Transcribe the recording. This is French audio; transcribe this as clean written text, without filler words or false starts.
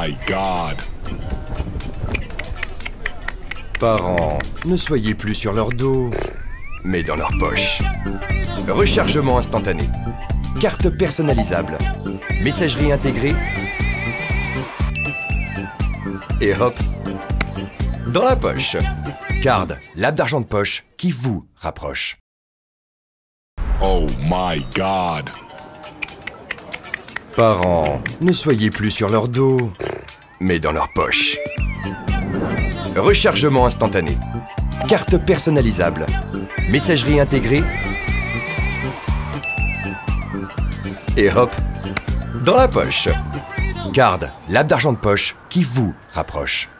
my God. Parents, ne soyez plus sur leur dos, mais dans leur poche. Rechargement instantané. Carte personnalisable. Messagerie intégrée. Et hop, dans la poche. Card, l'app d'argent de poche qui vous rapproche. Oh my God. Parents, ne soyez plus sur leur dos, mais dans leur poche. Rechargement instantané. Carte personnalisable. Messagerie intégrée. Et hop, dans la poche. Card, l'app d'argent de poche qui vous rapproche.